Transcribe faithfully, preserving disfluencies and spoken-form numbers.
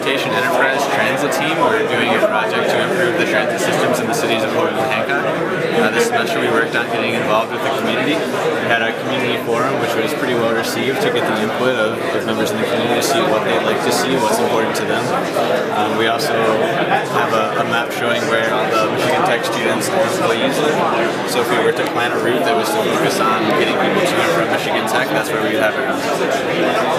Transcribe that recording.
transportation enterprise transit team. We're doing a project to improve the transit systems in the cities of Portland and Hancock. Uh, this semester we worked on getting involved with the community. We had a community forum which was pretty well received to get the input of, of members in the community to see what they'd like to see, what's important to them. Um, we also have a, a map showing where all the Michigan Tech students and employees live. So if we were to plan a route that was to focus on getting people to and from Michigan Tech, that's where we would have it.